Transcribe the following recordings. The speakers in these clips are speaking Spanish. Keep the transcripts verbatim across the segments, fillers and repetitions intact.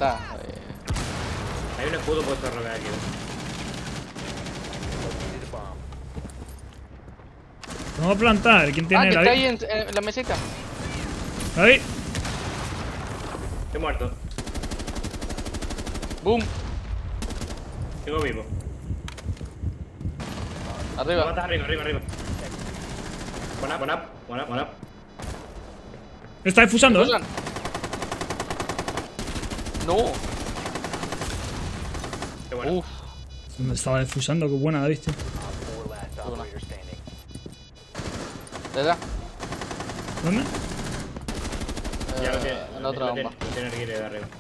plantar. Eh... Hay un escudo puesto al revés aquí. Vamos a plantar. ¿Quién Ah, tiene que la está vida? ahí en, en la mesita. Ahí. Estoy muerto. Boom. Sigo vivo. Me Arriba. matas arriba, arriba, arriba. Buena, buena, buena, buena. Está defusando, ¿eh? Usan. No. Qué bueno. Uf. Me estaba defusando, qué buena, David, tío. ¿Le da? ¿Dónde? Ya lo Eh, tiene. en lo otra tiene, bomba. Lo tiene el guire de arriba.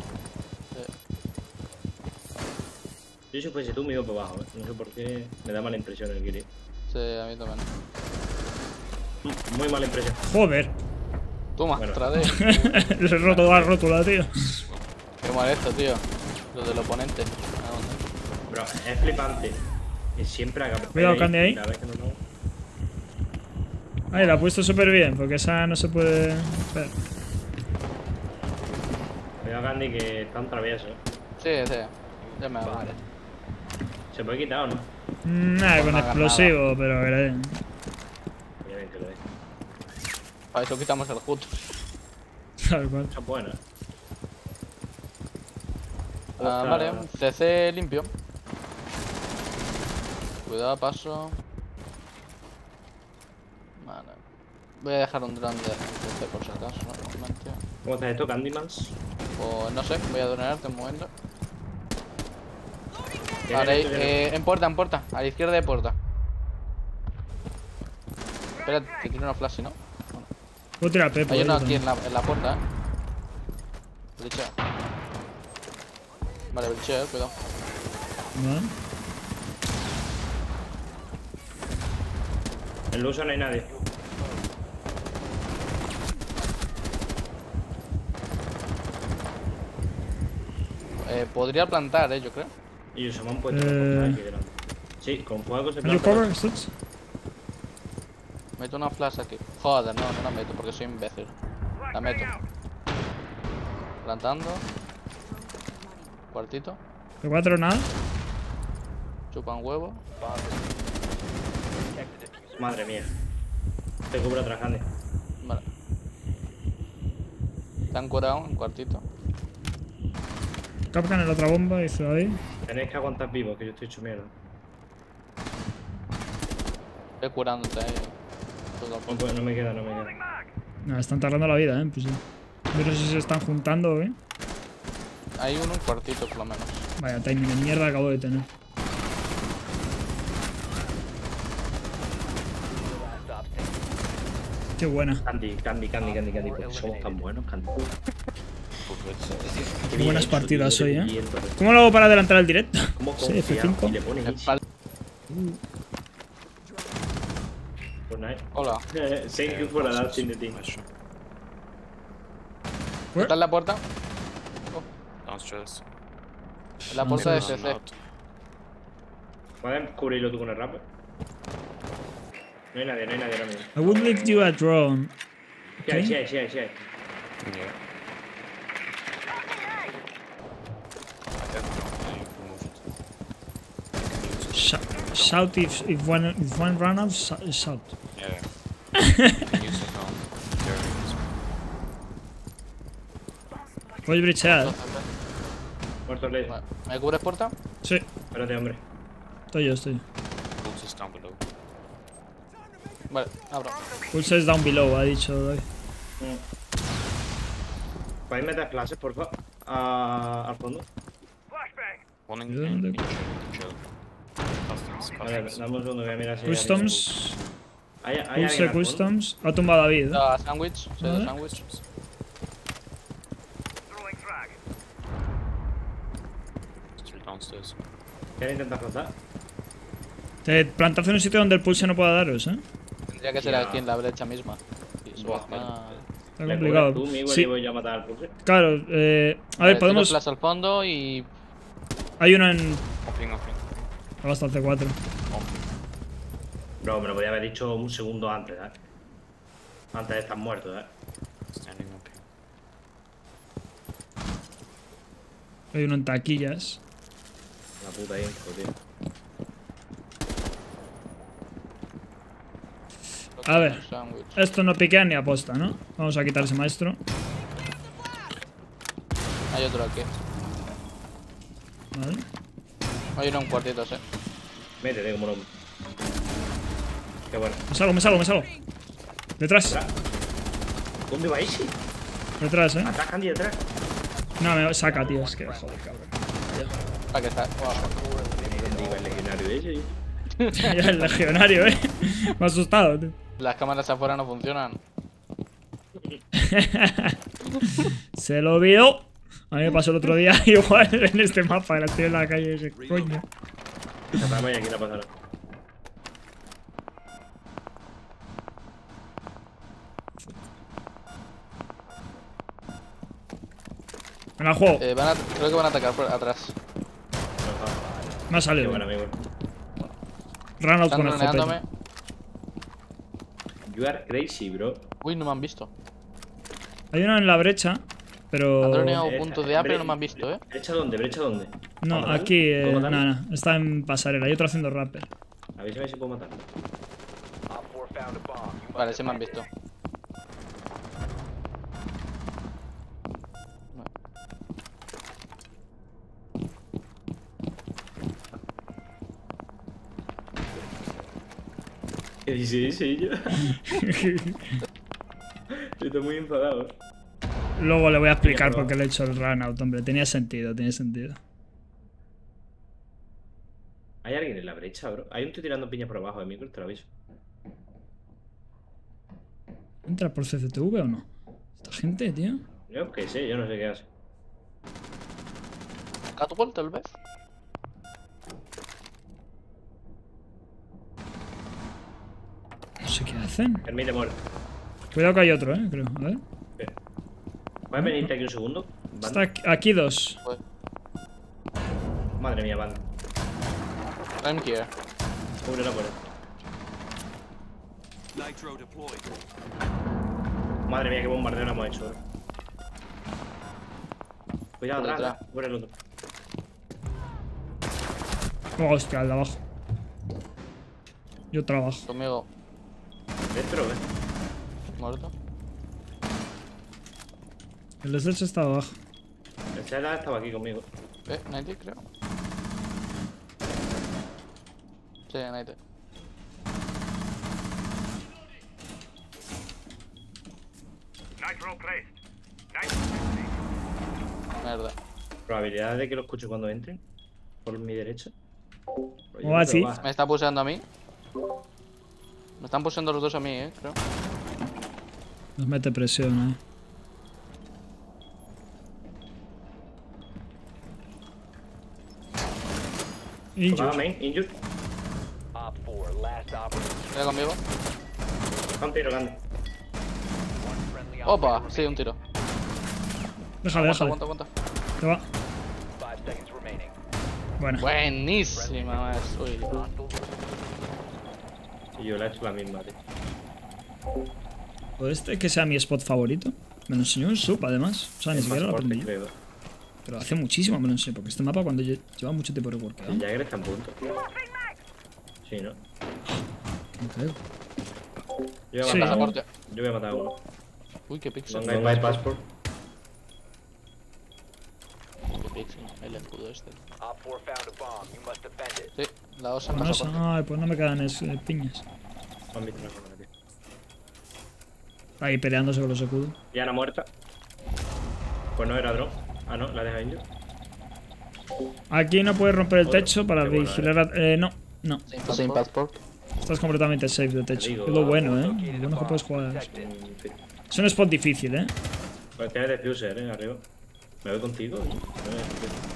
Yo si fuese tú me iba para abajo, ¿eh? No sé por qué me da mala impresión el guire. Sí, a mí también. Muy mala impresión. Joder. Toma, Bueno. otra vez. Le he roto la rótula, tío. Qué mal esto, tío. Lo del oponente. Bro, es flipante. Y siempre acaba. Cuidado, Candy, ahí. Cada vez que no lo- Ahí, la ha puesto súper bien, porque esa no se puede ver. Cuidado, Candy, que está un travieso. Sí, sí. Ya me vale. Se puede quitar o no. Nah, Pues con no hagas explosivo, pero que le- Obviamente lo es. Para eso quitamos el H U D. Tal cual. Esa es buena. Ah, Ostras. vale, C C limpio. Cuidado, paso. Vale. Voy a dejar un dron de C C por si acaso, normalmente. ¿Cómo está esto, Candymans? Pues no sé, voy a donarte un momento. ¿Qué Vale, viene, qué viene? eh, en puerta, en puerta. A la izquierda de puerta. Espera, te tiro una flash, ¿no? Puedo tirar Pepo. Hay eh, uno yo aquí en también. la, en la puerta, eh. Brichea. Vale, brichea, cuidado. Vale. En Luso no hay nadie. Eh, podría plantar, eh, yo creo. Y se me han puesto Eh. las cosas aquí delante. Sí, con fuego se Can you planta. cover, Stutz? Meto una flash aquí. Joder, no, no la meto porque soy imbécil. La meto. Plantando. Cuartito. ¿De cuatro nada? Chupan huevo. Madre mía. Te cubro atrás, Candy. Vale. Te han curado en cuartito. Capcan en la otra bomba, dice ahí. Tenéis que aguantar vivos, que yo estoy hecho mierda. Estoy curándote ahí. Todo No, pues, no me queda, no me queda. Nah, están tardando la vida, eh. Pues sí. Yo no sé si se están juntando o qué. Hay uno en cuartito por lo menos. Vaya timing de mierda acabo de tener. Qué buena. Candy, Candy, Candy, Candy, Candy. Porque somos tan buenos, Candy. Qué buenas partidas hoy, eh. Bien, pero- ¿Cómo lo hago para adelantar el directo? ¿Cómo Sí, F confía? cinco. Y le pones easy. Vale. Pues nada. Hola. Thank you for adapting the team. ¿Está en la puerta? Downstairs. En la puerta de sé. C C. ¿Puedes cubrirlo tú con el rap? No hay nadie, no hay nadie ahora mismo. I would like you a drone. Sí hay, Ok. sí hay, sí hay, sí hay. Yeah. I don't know. You can move it. Sh shout if, if one if one run out, sh- shout. Yeah. You can use it on carriers. Puedes brechear. Muerto el ley. Vale. ¿Me cubres puerta? Sí, Espérate, hombre. estoy yo, estoy. Pulse is down below. Vale, abro. Pulse is down below, ha dicho David. Mm. ¿Podéis meter clases, por favor? A- al fondo. One in, Yeah, in, they- in chill. Customs, A ver, customs. dame un segundo, voy a mirar si hay Customs. alguien. ¿Hay, hay Pulse alguien al fondo? Customs. Ha tumbado David. ¿eh? Da sándwich. Soy de Vale. sándwich. Still downstairs. ¿Quieren intentar plantar? Te plantad en un sitio donde el pulse no pueda daros, ¿eh? Tendría que ser Ya. aquí en la brecha misma. Y eso Buah, está- vale. Está ¿Le complicado. cubres tú, Miguel, Sí, y voy yo a matar al pulse? claro. Eh, a Vale, ver, podemos. tiro flash al fondo y. Hay uno en. Hopping, hopping. Hasta el C cuatro. Bro, me lo podía haber dicho un segundo antes, ¿eh? Antes de estar muerto, ¿eh? Standing up here. Hay uno en taquillas. La puta info, tío. A ver. Sándwich. Esto no piquea ni aposta, ¿no? Vamos a quitar ese maestro. Hay otro aquí. Vale. Hay uno en cuartitos, eh. Métete como no. Qué bueno. Me salgo, me salgo, me salgo. Detrás, Atrás. ¿Dónde va ese? detrás, eh. Atrás, Candy, atrás. No, me saca, tío. Es que, joder, cabrón. Ah, que está. Wow. ¿Dónde iba el legionario ese? Ya el legionario, eh. Me ha asustado, tío. Las cámaras afuera no funcionan. Se lo olvidó. A mí me pasó el otro día igual en este mapa, la estoy en la calle ese coño. Atrás, y aquí la pasaron. Me la juego. Eh, van a, creo que van a atacar por atrás. Me ha Qué salido. bueno, amigo. Run out Están con el droneándome. J. You are crazy, bro. Uy, no me han visto. Hay uno en la brecha, pero... Han droneado Eh, puntos de A, pero bre- no me han visto, eh. ¿Brecha dónde? ¿Brecha dónde? No, ¿Puedo matarlo? aquí, eh, ¿Puedo nada, matarlo? nada, está en pasarela. Hay otro haciendo rapper. Avísame si puedo matarlo. Vale, sí me han visto. ¿Qué dice ese yo? Estoy muy enfadado. Luego le voy a explicar Mira, por qué le he hecho el run out, hombre. Tenía sentido, tenía sentido. ¿Hay alguien en la brecha, bro? Hay un tío tirando piñas por abajo de micro, te lo aviso. ¿Entra por C C T V o no? Esta gente, tío. Yo qué sé, yo no sé qué hace. Catwall, tal vez. No sé qué hacen. Permite muerto. Cuidado que hay otro, eh, creo. A ver. ¿Puedes venirte aquí un segundo? Van. Está aquí, aquí dos. Pues, Madre mía, van. I'm here. Cubre la puerta. Nitro deployed. Madre mía, qué bombardeo le hemos hecho, bro. Cuidado, Por atrás, detrás. cubre el otro. Oh, hostia, el de abajo. Yo trabajo. Conmigo. Dentro, eh. Muerto. El de derecha está abajo. El Chela estaba aquí conmigo. Eh, Nighty, creo. Sí, Nighty. Mierda. Probabilidad de que lo escuche cuando entren. Por mi derecha. Pues yo O creo así. que va. Me está puseando a mí. Me están puseando los dos a mí, eh, creo. Nos mete presión, eh. Tocado Injured. main, injured. Mira conmigo. Está un tiro grande. Opa, sí, un tiro. Déjale, déjale. Aguanta, aguanta. Te va. Bueno. Buenísima, más. Uy, Y yo le he hecho la misma, tío. ¿Puede este que sea mi spot favorito? Me lo enseñó en sub, además. O sea, ni Es más siquiera lo fuerte, aprendí. creo. Pero hace muchísimo me lo enseñó, porque este mapa cuando lle- lleva mucho tiempo reworkado. El Jagger está en punto. Sí, ¿no? No creo. Yo voy a Sí. matar a uno. pasaporte. Yo voy a matar a uno. Uy, qué pixel. Don't buy passport. Qué pixel. El escudo este. Sí, la osa en Bueno, eso- pasaporte. ay, pues no me quedan es- eh, piñas. No han visto una cámara, tío. Ahí peleándose con los escudos. Diana muerta. Pues no era drone. Ah, no, la deja indio. Aquí no puedes romper el Joder, techo para qué bueno, vigilar a... Eh, no, no. Sin passport. Estás completamente safe de techo. digo, Es lo bueno, eh. ah, Lo bueno es que puedes jugar. Mm, sí. Es un spot difícil, eh. Pues tienes defuser, eh, arriba. ¿Me voy contigo? No, no, no.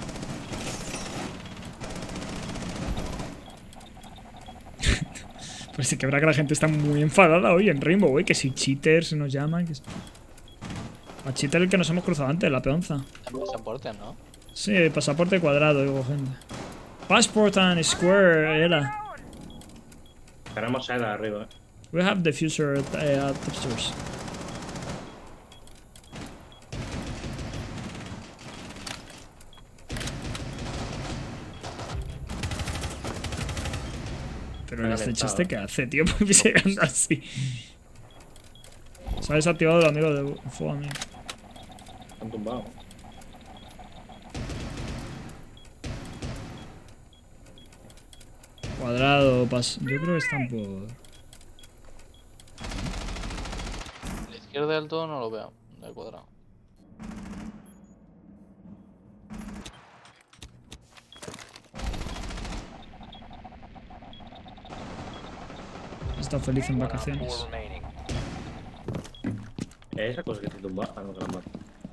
Pues sí que habrá que la gente está muy enfadada hoy en Rainbow, eh. Que si cheaters nos llaman. Que... A cheater el que nos hemos cruzado antes, la peonza. En pasaporte, ¿no? Sí, pasaporte cuadrado, digo, gente. Passport and square, era. Tenemos seda arriba, eh. We have diffuser at, eh, at upstairs. Pero Me el ha Stage calentado. este que hace, tío, por llegando así. Se ha desactivado el amigo de fuego, amigo. Han tumbado. Cuadrado, pas... Yo creo que están por... A la izquierda del todo no lo veo, del cuadrado. Está feliz en One op vacaciones. four remaining. Esa cosa que te tumba. Ah, no, que la mato.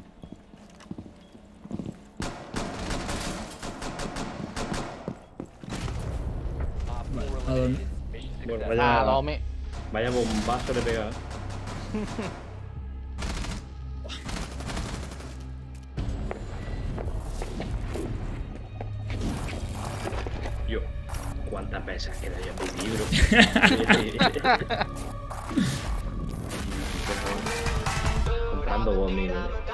Op Vale, four ¿a dónde? eliminated. Mission Bueno, success. vaya, Ah, lo me... vaya bombazo le pega. Yo, ¿cuántas pesas queda yo en mi libro? Comprando vos, amigo.